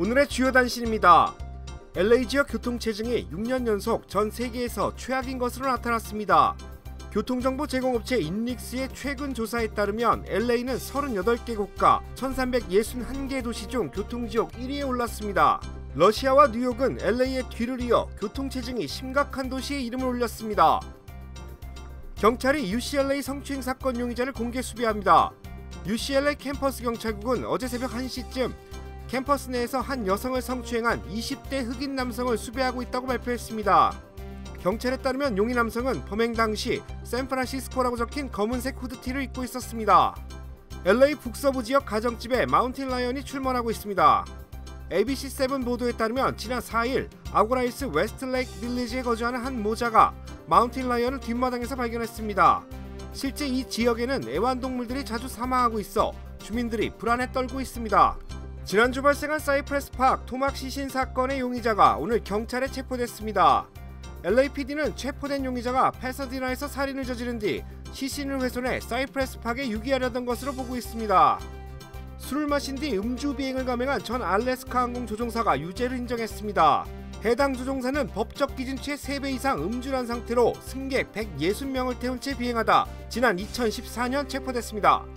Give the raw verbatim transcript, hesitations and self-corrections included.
오늘의 주요 단신입니다. 엘에이 지역 교통체증이 육 년 연속 전 세계에서 최악인 것으로 나타났습니다. 교통정보 제공업체 인릭스의 최근 조사에 따르면 엘에이는 서른여덟 개 국가 천삼백육십일 개 도시 중 교통지역 일 위에 올랐습니다. 러시아와 뉴욕은 엘에이의 뒤를 이어 교통체증이 심각한 도시의 이름을 올렸습니다. 경찰이 유씨엘에이 성추행 사건 용의자를 공개 수배합니다. 유씨엘에이 캠퍼스 경찰국은 어제 새벽 한 시쯤 캠퍼스 내에서 한 여성을 성추행한 이십 대 흑인 남성을 수배하고 있다고 발표했습니다. 경찰에 따르면 용의 남성은 범행 당시 샌프란시스코라고 적힌 검은색 후드티를 입고 있었습니다. 엘에이 북서부 지역 가정집에 마운틴 라이언이 출몰하고 있습니다. 에이비씨 세븐 보도에 따르면 지난 사 일 아고라힐스 웨스트레이크 빌리지에 거주하는 한 모자가 마운틴 라이언을 뒷마당에서 발견했습니다. 실제 이 지역에는 애완동물들이 자주 사망하고 있어 주민들이 불안에 떨고 있습니다. 지난주 발생한 사이프레스 파크 토막 시신 사건의 용의자가 오늘 경찰에 체포됐습니다. 엘에이피디는 체포된 용의자가 패서디나에서 살인을 저지른 뒤 시신을 훼손해 사이프레스 파크에 유기하려던 것으로 보고 있습니다. 술을 마신 뒤 음주 비행을 감행한 전 알래스카 항공 조종사가 유죄를 인정했습니다. 해당 조종사는 법적 기준치의 세 배 이상 음주를 한 상태로 승객 백육십 명을 태운 채 비행하다 지난 이천십사 년 체포됐습니다.